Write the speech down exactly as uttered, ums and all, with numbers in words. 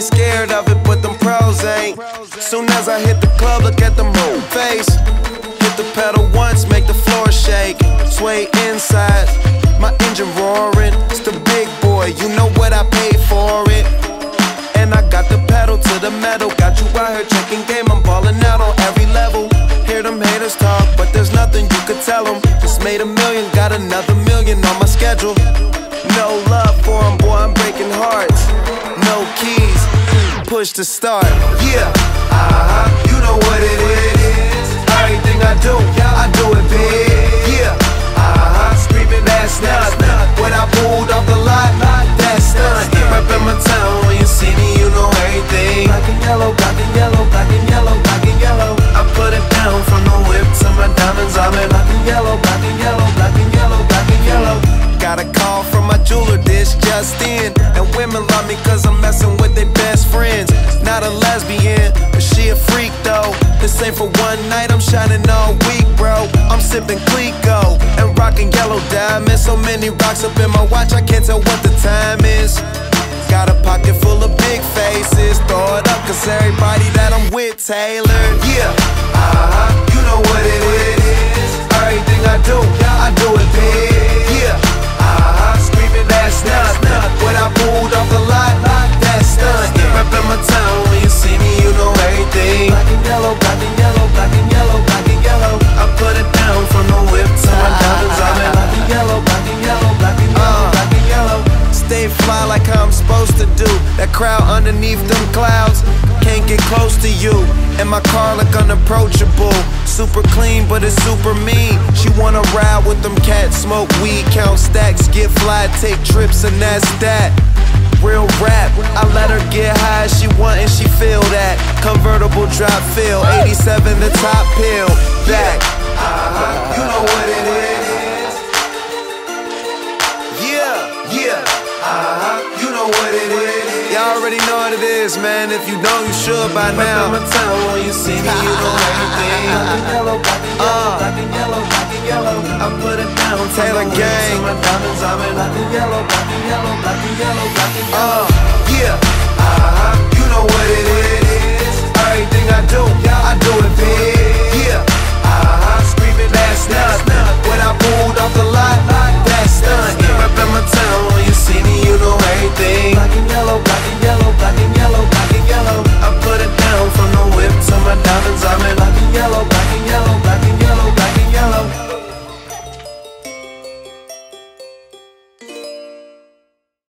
ain't scared of it, but them pros ain't. Soon as I hit the club, look at them whole face. Hit the pedal once, make the floor shake. Sway inside, my engine roaring. It's the big boy, you know what I paid for it. And I got the pedal to the metal. Got you out here checking game, I'm ballin' out on every level. Hear them haters talk, but there's nothing you could tell them. Just made a million, got another million on my schedule. No love for them, boy, I'm breaking hearts. No keys, push to start. Yeah, uh-huh, you know what it is. Everything I do, I do it big. Yeah, uh-huh, screaming that's not when I pulled off the lot, that's stunt. Reppin' my town, when you see me, you know everything. Black and yellow, black and yellow, black and yellow, black and yellow. I put it down from the whip to my diamonds. I'm in black and yellow, black and yellow, black and yellow, black and yellow. Got a call from my jeweler, this just in. And women love me cause I'm messing with their best friends. Not a lesbian, but she a freak though. This ain't for one night, I'm shining all week, bro. I'm sipping Clico and rocking yellow diamonds. So many rocks up in my watch, I can't tell what the time is. Got a pocket full of big faces. Throw it up cause everybody that I'm with tailored. Yeah, uh-huh, you know what it is. Everything I do, I do it big. Yeah, uh-huh, screaming that's not when I pulled off the lot, that's stunt. Reppin' my town, when you see me, you know everything. Black and yellow, black and yellow, black and yellow, black and yellow. I put it down from the whip to my diamonds. I'm in black and yellow, black and yellow, black and yellow, black and yellow. Stay fly like how I'm supposed to do. That crowd underneath them clouds can't get close to you. And my car look unapproachable. Super clean, but it's super mean. She wanna ride with them cats, smoke weed, count stacks, get fly, take trips, and that's that. Real rap, I let her get high as she want and she feel that. Convertible drop feel, eighty-seven the top pill, back. Uh-huh, you know what it is. Yeah, yeah, uh-huh, you know what it is. Y'all already know what it is, man. If you don't, you should by now. My town, when you see me, you know everything. Black and yellow, black and yellow, black and yellow, black and yellow. I put it down, Taylor gang. My diamonds, I'm in black and yellow, black and yellow, black and yellow, black and yellow. Uh, yeah.